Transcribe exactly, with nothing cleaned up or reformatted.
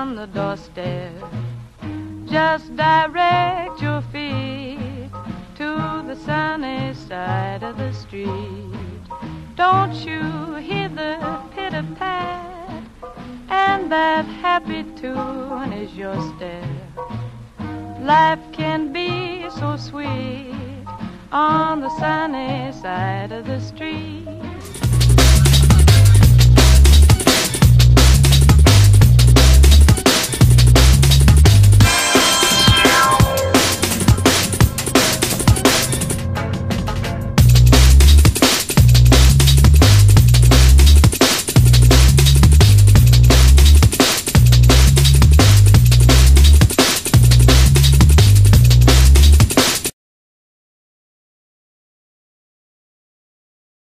on the doorstep. Just direct your feet to the sunny side of the street. Don't you hear the pitter-pat? And that happy tune is your step. Life can be so sweet on the sunny side of the street.